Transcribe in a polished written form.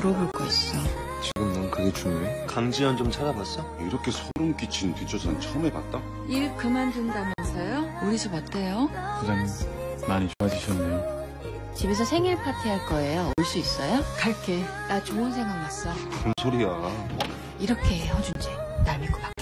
물어볼 거 있어. 지금 넌 그게 중요해? 강지연 좀 찾아봤어? 이렇게 소름 끼친 뒷조사는 처음 해봤다? 일 그만둔다면서요? 우리 집 어때요? 부장님 많이 좋아지셨네요. 집에서 생일 파티 할 거예요. 올 수 있어요? 갈게. 나 좋은 생각 났어. 무슨 소리야. 이렇게 해, 허준재. 날 믿고 맡겨.